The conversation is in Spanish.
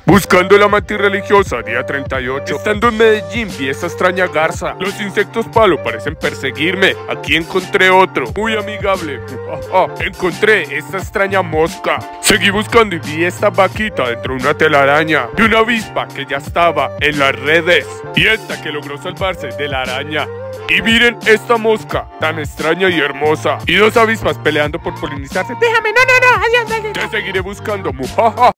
Buscando la mantis religiosa, día 38. Estando en Medellín, vi esta extraña garza. Los insectos palo parecen perseguirme. Aquí encontré otro, muy amigable. Encontré esta extraña mosca. Seguí buscando y vi esta vaquita dentro de una telaraña. Y una avispa que ya estaba en las redes. Y esta que logró salvarse de la araña. Y miren esta mosca, tan extraña y hermosa. Y dos avispas peleando por polinizarse. Déjame, no, adiós. Te seguiré buscando, mujaja.